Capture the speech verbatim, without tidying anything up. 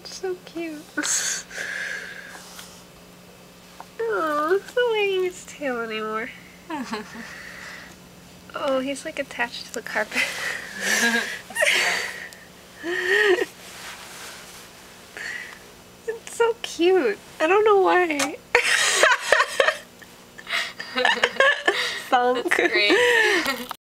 It's so cute. Oh, it's not wagging his tail anymore. Oh, he's like attached to the carpet. It's so cute. I don't know why. Thunk. That's great.